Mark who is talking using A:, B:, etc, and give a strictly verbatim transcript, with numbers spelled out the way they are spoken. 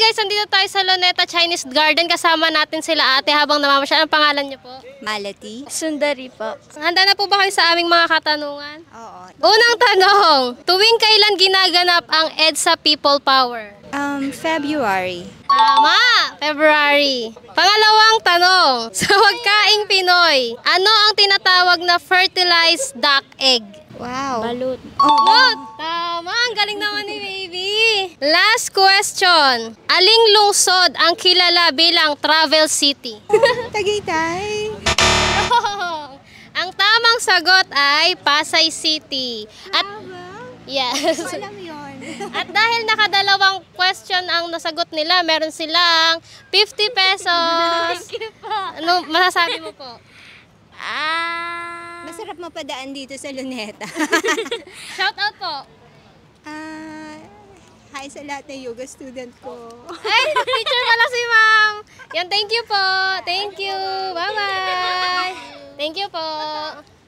A: guys, nandito tayo sa Luneta Chinese Garden. Kasama natin sila ate habang namamasyal. Ang pangalan niyo po?
B: Malati.
C: Sundari po.
A: Handa na po ba kayo sa aming mga katanungan?
B: Oo.
A: Unang tanong, tuwing kailan ginaganap ang EDSA People Power?
B: Um, February.
A: Tama! February. Pangalawang tanong, sa wagkaing Pinoy, ano ang tinatawag na fertilized duck egg?
B: Wow.
C: Balut.
A: Oh, tama! Ang galing naman ni baby. Last question, aling lungsod ang kilala bilang travel city?
B: Tagaytay.
A: Wrong! Ang tamang sagot ay Pasay City. At yes.
B: Alam yun.
A: At dahil nakadalawang question ang nasagot nila, meron silang fifty pesos.
C: Thank you po.
A: Ano masasabi mo po?
C: Ah.
B: Masarap mapadaan dito sa Luneta.
A: Shout out po.
B: Ah, hi sa lahat ng yoga student ko.
A: Ay, teacher pala si ma'am. Yan, thank you po. Thank you. Bye-bye. Thank you po.